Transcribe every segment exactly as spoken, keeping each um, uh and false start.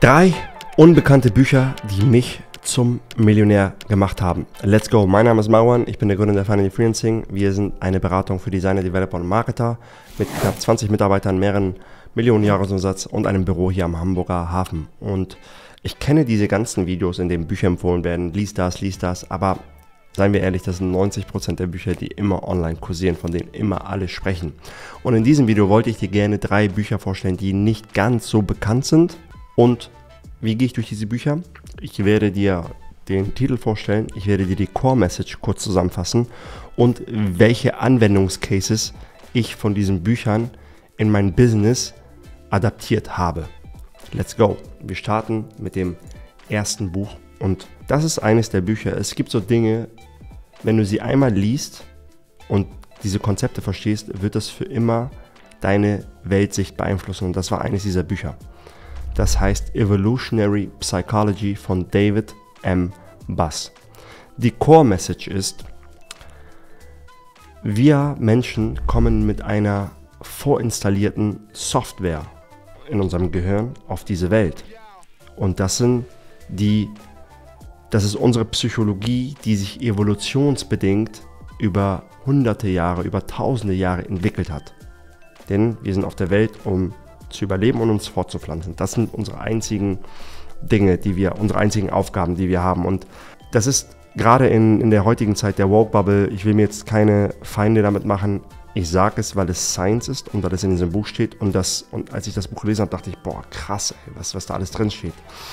Drei unbekannte Bücher, die mich zum Millionär gemacht haben. Let's go. Mein Name ist Marwan, ich bin der Gründer der Finally Freelancing. Wir sind eine Beratung für Designer, Developer und Marketer mit knapp zwanzig Mitarbeitern, mehreren Millionen Jahresumsatz und einem Büro hier am Hamburger Hafen. Und ich kenne diese ganzen Videos, in denen Bücher empfohlen werden. Lies das, lies das, aber seien wir ehrlich, das sind neunzig Prozent der Bücher, die immer online kursieren, von denen immer alle sprechen. Und in diesem Video wollte ich dir gerne drei Bücher vorstellen, die nicht ganz so bekannt sind. Und wie gehe ich durch diese Bücher? Ich werde dir den Titel vorstellen, ich werde dir die Core Message kurz zusammenfassen und welche Anwendungscases ich von diesen Büchern in mein Business adaptiert habe. Let's go! Wir starten mit dem ersten Buch und das ist eines der Bücher. Es gibt so Dinge, wenn du sie einmal liest und diese Konzepte verstehst, wird das für immer deine Weltsicht beeinflussen und das war eines dieser Bücher. Das heißt Evolutionary Psychology von David M. Buss. Die Core Message ist, wir Menschen kommen mit einer vorinstallierten Software in unserem Gehirn auf diese Welt. Und das sind die, das ist unsere Psychologie, die sich evolutionsbedingt über hunderte Jahre, über tausende Jahre entwickelt hat. Denn wir sind auf der Welt, um zu überleben und uns fortzupflanzen. Das sind unsere einzigen Dinge, die wir, unsere einzigen Aufgaben, die wir haben. Und das ist gerade in, in der heutigen Zeit der Woke-Bubble, ich will mir jetzt keine Feinde damit machen. Ich sage es, weil es Science ist und weil es in diesem Buch steht. Und, das, und als ich das Buch gelesen habe, dachte ich, boah, krass, ey, was, was da alles drin steht.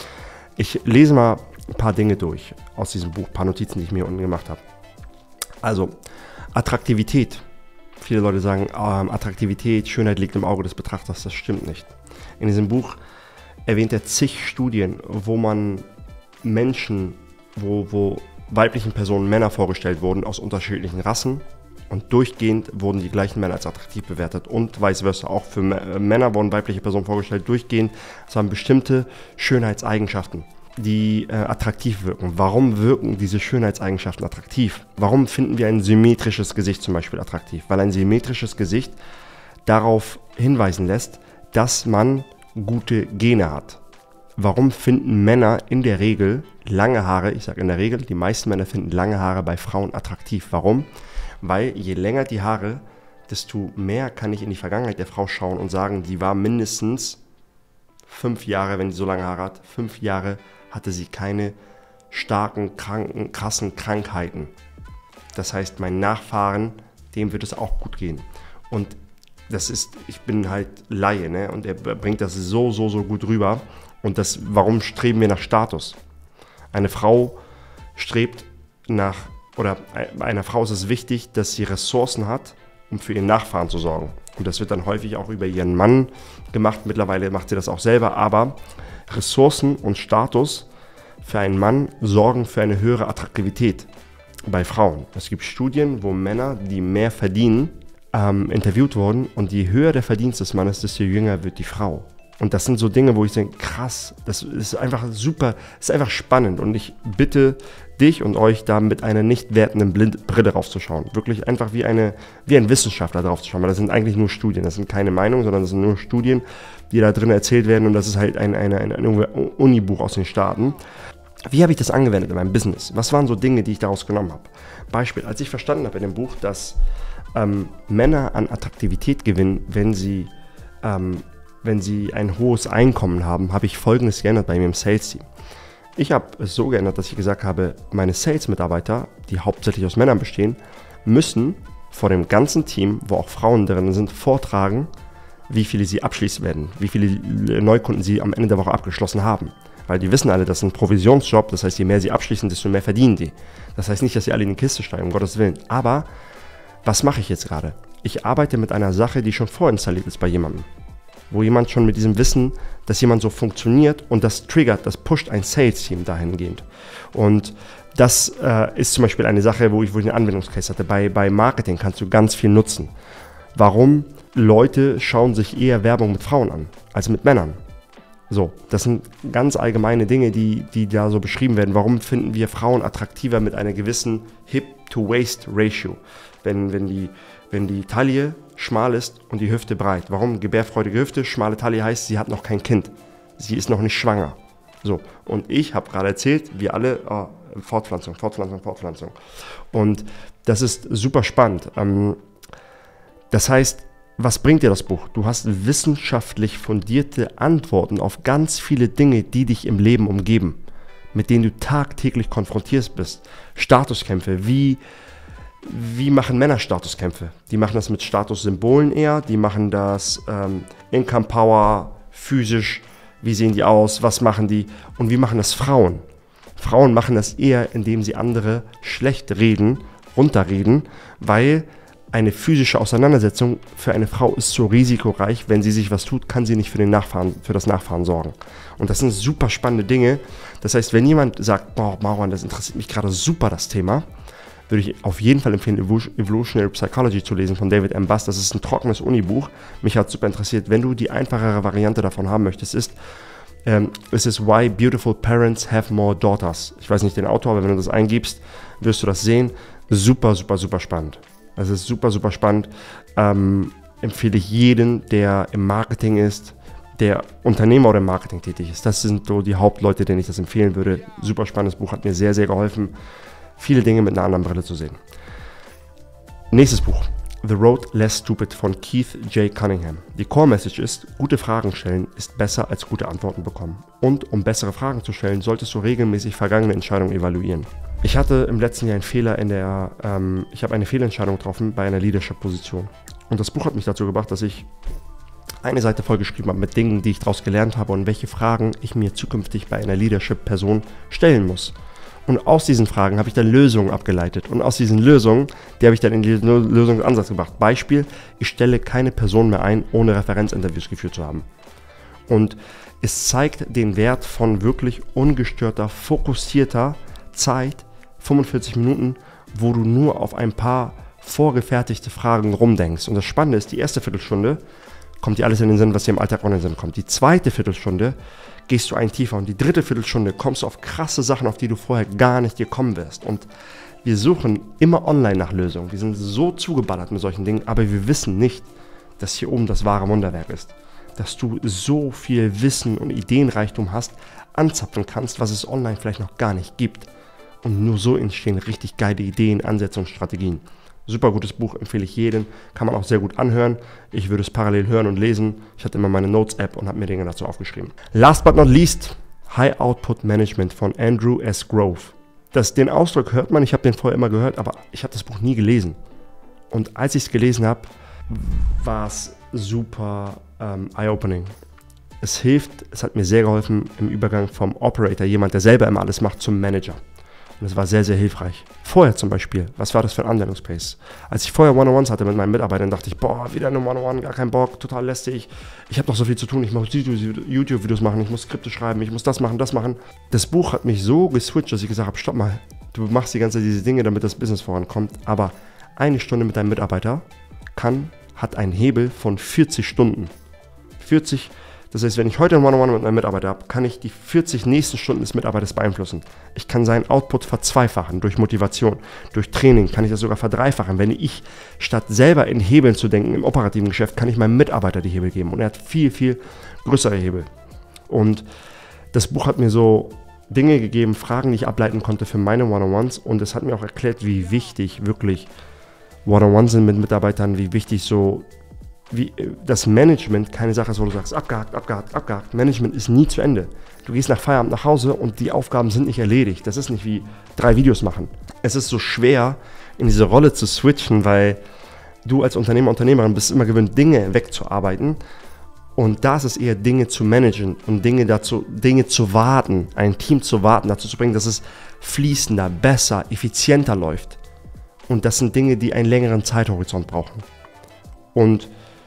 Ich lese mal ein paar Dinge durch aus diesem Buch, ein paar Notizen, die ich mir unten gemacht habe. Also, Attraktivität. Viele Leute sagen, ähm, Attraktivität, Schönheit liegt im Auge des Betrachters. Das stimmt nicht. In diesem Buch erwähnt er zig Studien, wo man Menschen, wo, wo weiblichen Personen Männer vorgestellt wurden aus unterschiedlichen Rassen und durchgehend wurden die gleichen Männer als attraktiv bewertet und vice versa. Auch für Männer wurden weibliche Personen vorgestellt, durchgehend. Es haben bestimmte Schönheitseigenschaften, die äh, attraktiv wirken. Warum wirken diese Schönheitseigenschaften attraktiv? Warum finden wir ein symmetrisches Gesicht zum Beispiel attraktiv? Weil ein symmetrisches Gesicht darauf hinweisen lässt, dass man gute Gene hat. Warum finden Männer in der Regel lange Haare, ich sage in der Regel, die meisten Männer finden lange Haare bei Frauen attraktiv. Warum? Weil je länger die Haare, desto mehr kann ich in die Vergangenheit der Frau schauen und sagen, die war mindestens fünf Jahre, wenn die so lange Haare hat, fünf Jahre hatte sie keine starken, kranken, krassen Krankheiten. Das heißt, mein Nachfahren, dem wird es auch gut gehen. Und das ist, ich bin halt Laie, ne? Und er bringt das so, so, so gut rüber. Und das, warum streben wir nach Status? Eine Frau strebt nach, oder bei einer Frau ist es wichtig, dass sie Ressourcen hat, um für ihren Nachfahren zu sorgen. Und das wird dann häufig auch über ihren Mann gemacht. Mittlerweile macht sie das auch selber. Aber Ressourcen und Status für einen Mann sorgen für eine höhere Attraktivität bei Frauen. Es gibt Studien, wo Männer, die mehr verdienen, ähm, interviewt wurden. Und je höher der Verdienst des Mannes, desto jünger wird die Frau. Und das sind so Dinge, wo ich denke, krass, das ist einfach super, das ist einfach spannend. Und ich bitte dich und euch, da mit einer nicht wertenden Blind Brille draufzuschauen. Wirklich einfach wie, eine, wie ein Wissenschaftler draufzuschauen. Weil das sind eigentlich nur Studien, das sind keine Meinungen, sondern das sind nur Studien, die da drin erzählt werden. Und das ist halt ein, ein, ein, ein Unibuch aus den Staaten. Wie habe ich das angewendet in meinem Business? Was waren so Dinge, die ich daraus genommen habe? Beispiel, als ich verstanden habe in dem Buch, dass ähm, Männer an Attraktivität gewinnen, wenn sie... Ähm, wenn sie ein hohes Einkommen haben, habe ich Folgendes geändert bei mir im Sales-Team. Ich habe es so geändert, dass ich gesagt habe, meine Sales-Mitarbeiter, die hauptsächlich aus Männern bestehen, müssen vor dem ganzen Team, wo auch Frauen drin sind, vortragen, wie viele sie abschließen werden, wie viele Neukunden sie am Ende der Woche abgeschlossen haben. Weil die wissen alle, das ist ein Provisionsjob, das heißt, je mehr sie abschließen, desto mehr verdienen die. Das heißt nicht, dass sie alle in die Kiste steigen, um Gottes Willen. Aber was mache ich jetzt gerade? Ich arbeite mit einer Sache, die schon vorinstalliert ist bei jemandem. Wo jemand schon mit diesem Wissen, dass jemand so funktioniert und das triggert, das pusht ein Sales-Team dahingehend. Und das äh, ist zum Beispiel eine Sache, wo ich, wo ich einen Anwendungscase hatte. Bei, bei Marketing kannst du ganz viel nutzen. Warum Leute schauen sich eher Werbung mit Frauen an, als mit Männern? So, das sind ganz allgemeine Dinge, die, die da so beschrieben werden. Warum finden wir Frauen attraktiver mit einer gewissen Hip-to-Waist-Ratio? Wenn, wenn, die, wenn die Taille schmal ist und die Hüfte breit. Warum gebärfreudige Hüfte? Schmale Taille heißt, sie hat noch kein Kind. Sie ist noch nicht schwanger. So, und ich habe gerade erzählt, wir alle, oh, Fortpflanzung, Fortpflanzung, Fortpflanzung. Und das ist super spannend. Ähm, das heißt, was bringt dir das Buch? Du hast wissenschaftlich fundierte Antworten auf ganz viele Dinge, die dich im Leben umgeben, mit denen du tagtäglich konfrontiert bist. Statuskämpfe, wie, wie machen Männer Statuskämpfe? Die machen das mit Statussymbolen eher, die machen das ähm, Income Power, physisch, wie sehen die aus, was machen die und wie machen das Frauen? Frauen machen das eher, indem sie andere schlecht reden, runterreden, weil eine physische Auseinandersetzung für eine Frau ist so risikoreich, wenn sie sich was tut, kann sie nicht für, den Nachfahren, für das Nachfahren sorgen. Und das sind super spannende Dinge. Das heißt, wenn jemand sagt, boah, Marwan, das interessiert mich gerade super, das Thema, würde ich auf jeden Fall empfehlen, Evolutionary Psychology zu lesen von David M. Buss. Das ist ein trockenes Unibuch. Mich hat super interessiert. Wenn du die einfachere Variante davon haben möchtest, ist, ähm, es ist Why Beautiful Parents Have More Daughters. Ich weiß nicht den Autor, aber wenn du das eingibst, wirst du das sehen. Super, super, super spannend. Das ist super, super spannend. Ähm, empfehle ich jeden, der im Marketing ist, der Unternehmer oder im Marketing tätig ist. Das sind so die Hauptleute, denen ich das empfehlen würde. Super spannendes Buch, hat mir sehr, sehr geholfen, viele Dinge mit einer anderen Brille zu sehen. Nächstes Buch. The Road Less Stupid von Keith J. Cunningham. Die Core-Message ist, gute Fragen stellen ist besser als gute Antworten bekommen. Und um bessere Fragen zu stellen, solltest du regelmäßig vergangene Entscheidungen evaluieren. Ich hatte im letzten Jahr einen Fehler in der, ähm, ich habe eine Fehlentscheidung getroffen bei einer Leadership-Position. Und das Buch hat mich dazu gebracht, dass ich eine Seite vollgeschrieben habe mit Dingen, die ich daraus gelernt habe und welche Fragen ich mir zukünftig bei einer Leadership-Person stellen muss. Und aus diesen Fragen habe ich dann Lösungen abgeleitet. Und aus diesen Lösungen, die habe ich dann in den Lösungsansatz gebracht. Beispiel, ich stelle keine Person mehr ein, ohne Referenzinterviews geführt zu haben. Und es zeigt den Wert von wirklich ungestörter, fokussierter Zeit, fünfundvierzig Minuten, wo du nur auf ein paar vorgefertigte Fragen rumdenkst. Und das Spannende ist, die erste Viertelstunde kommt dir alles in den Sinn, was dir im Alltag auch in den Sinn kommt. Die zweite Viertelstunde gehst du ein tiefer und die dritte Viertelstunde kommst du auf krasse Sachen, auf die du vorher gar nicht gekommen wärst. Und wir suchen immer online nach Lösungen. Wir sind so zugeballert mit solchen Dingen, aber wir wissen nicht, dass hier oben das wahre Wunderwerk ist. Dass du so viel Wissen und Ideenreichtum hast, anzapfen kannst, was es online vielleicht noch gar nicht gibt. Und nur so entstehen richtig geile Ideen, Ansätze und Strategien. Super gutes Buch, empfehle ich jedem. Kann man auch sehr gut anhören. Ich würde es parallel hören und lesen. Ich hatte immer meine Notes-App und habe mir Dinge dazu aufgeschrieben. Last but not least, High Output Management von Andrew S. Grove. Das, den Ausdruck hört man, ich habe den vorher immer gehört, aber ich habe das Buch nie gelesen. Und als ich es gelesen habe, war es super ähm, eye-opening. Es hilft, es hat mir sehr geholfen im Übergang vom Operator, jemand, der selber immer alles macht, zum Manager. Und es war sehr, sehr hilfreich. Vorher zum Beispiel, was war das für ein Anwendungspace? Als ich vorher One-on-Ones hatte mit meinen Mitarbeitern, dachte ich, boah, wieder eine One-on-One, gar keinen Bock, total lästig. Ich habe noch so viel zu tun, ich muss YouTube-Videos machen, ich muss Skripte schreiben, ich muss das machen, das machen. Das Buch hat mich so geswitcht, dass ich gesagt habe, stopp mal, du machst die ganze Zeit diese Dinge, damit das Business vorankommt, aber eine Stunde mit deinem Mitarbeiter kann, hat einen Hebel von vierzig Stunden. vierzig, das heißt, wenn ich heute ein One-on-One mit meinem Mitarbeiter habe, kann ich die vierzig nächsten Stunden des Mitarbeiters beeinflussen. Ich kann seinen Output verzweifachen durch Motivation, durch Training kann ich das sogar verdreifachen. Wenn ich, statt selber in Hebeln zu denken im operativen Geschäft, kann ich meinem Mitarbeiter die Hebel geben und er hat viel, viel größere Hebel. Und das Buch hat mir so Dinge gegeben, Fragen, die ich ableiten konnte für meine One-on-Ones und es hat mir auch erklärt, wie wichtig wirklich One-on-Ones sind mit Mitarbeitern, wie wichtig so wie das Management keine Sache ist, wo du sagst, abgehakt, abgehakt, abgehakt. Management ist nie zu Ende. Du gehst nach Feierabend nach Hause und die Aufgaben sind nicht erledigt. Das ist nicht wie drei Videos machen. Es ist so schwer, in diese Rolle zu switchen, weil du als Unternehmer, Unternehmerin bist immer gewöhnt, Dinge wegzuarbeiten. Und da ist es eher, Dinge zu managen und Dinge dazu, Dinge zu warten, ein Team zu warten, dazu zu bringen, dass es fließender, besser, effizienter läuft. Und das sind Dinge, die einen längeren Zeithorizont brauchen. Und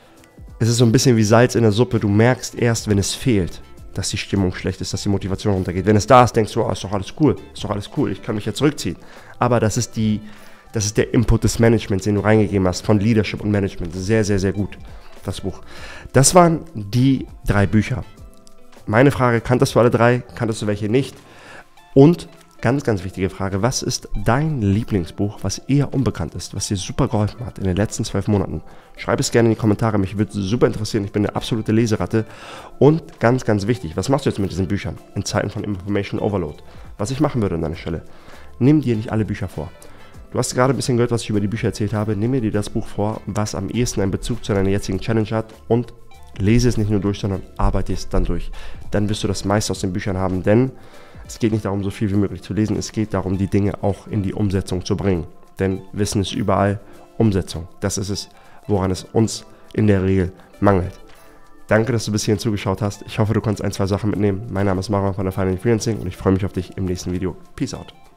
es ist so ein bisschen wie Salz in der Suppe. Du merkst erst, wenn es fehlt, dass die Stimmung schlecht ist, dass die Motivation runtergeht. Wenn es da ist, denkst du, oh, ist doch alles cool, ist doch alles cool, ich kann mich ja zurückziehen. Aber das ist, die, das ist der Input des Managements, den du reingegeben hast, von Leadership und Management. Sehr, sehr, sehr gut, das Buch. Das waren die drei Bücher. Meine Frage, kanntest du alle drei? Kanntest du welche nicht? Und ganz, ganz wichtige Frage. Was ist dein Lieblingsbuch, was eher unbekannt ist, was dir super geholfen hat in den letzten zwölf Monaten? Schreib es gerne in die Kommentare, mich würde super interessieren. Ich bin eine absolute Leseratte. Und ganz, ganz wichtig, was machst du jetzt mit diesen Büchern in Zeiten von Information Overload? Was ich machen würde an deiner Stelle, nimm dir nicht alle Bücher vor. Du hast gerade ein bisschen gehört, was ich über die Bücher erzählt habe. Nimm dir das Buch vor, was am ehesten einen Bezug zu deiner jetzigen Challenge hat und lese es nicht nur durch, sondern arbeite es dann durch. Dann wirst du das meiste aus den Büchern haben, denn es geht nicht darum, so viel wie möglich zu lesen, es geht darum, die Dinge auch in die Umsetzung zu bringen. Denn Wissen ist überall, Umsetzung. Das ist es, woran es uns in der Regel mangelt. Danke, dass du bis hierhin zugeschaut hast. Ich hoffe, du konntest ein, zwei Sachen mitnehmen. Mein Name ist Marwan von der Finance Freelancing und ich freue mich auf dich im nächsten Video. Peace out.